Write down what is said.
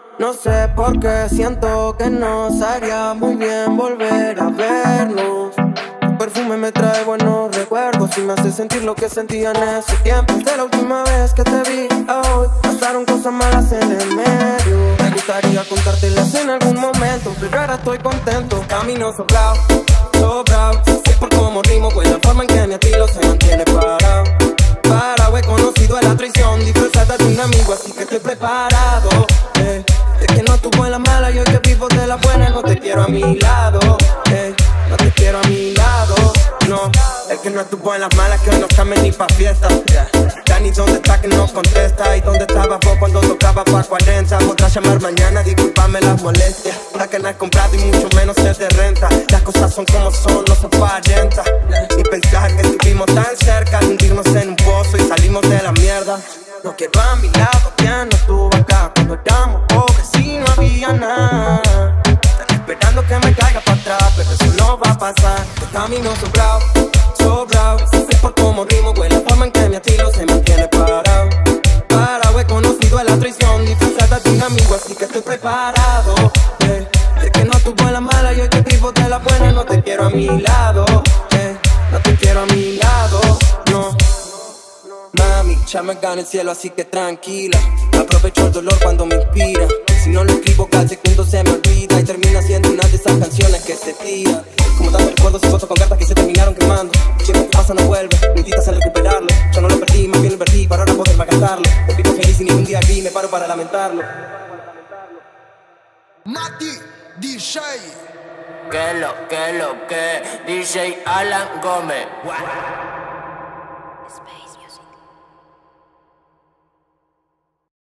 No sé por qué siento que nos haría muy bien volver a vernos. Tu perfume me trae buenos recuerdos y me hace sentir lo que sentía en ese tiempo. Desde la última vez que te vi a hoy, pasaron cosas malas en el medio. Me gustaría contártelas en algún momento, pero ahora estoy contento. Camino sobrado, sobrado. Sé por cómo rimo, pues la forma en que mi estilo se mantiene parado. Parado, he conocido a la traición disfrazada de un amigo, así que estoy preparado. Es que no estuvo en la mala y hoy que vivo de la buena. No te quiero a mi lado, no te quiero a mi lado. No, es que no estuvo en las malas, que hoy no estamos ni pa' fiesta. Dani, ¿dónde está que no contesta? ¿Y dónde estabas vos cuando tocaba pa' 40? Podrás llamar mañana, disculpame las molestias. La que no has comprado y mucho menos se te renta. Las cosas son como son, no se aparenta. Y pensar que estuvimos tan cerca de hundirnos en un pozo y salimos de la mierda. No quiero a mi lado, quien no estuvo acá cuando éramos pobres y no había nada. Están esperando que me caiga para atrás, pero eso no va a pasar. El camino sobrado, sobrado. Sé por cómo rimo, pues la forma en que mi estilo se mantiene parado. Parado, he conocido a la traición disfrazada de un amigo, así que estoy preparado. Sé que no estuvo en la mala y hoy que vivo de la buena. No te quiero a mi lado, no te quiero a mi lado, no. Mami, ya me gana el cielo, así que tranquila. Aprovecho el dolor cuando me inspira. Si no lo escribo cada segundo se me olvida y termina siendo una de esas canciones que se tira. Como tantos recuerdos y fotos con cartas que se terminaron quemando. El tiempo que pasa no vuelve, necesitas en recuperarlo. Yo no lo perdí, más bien lo invertí para ahora poder gastarlo. Me vivo feliz y ningún día aquí me paro para lamentarlo. Mati, DJ. Que lo que, DJ Alan Gómez.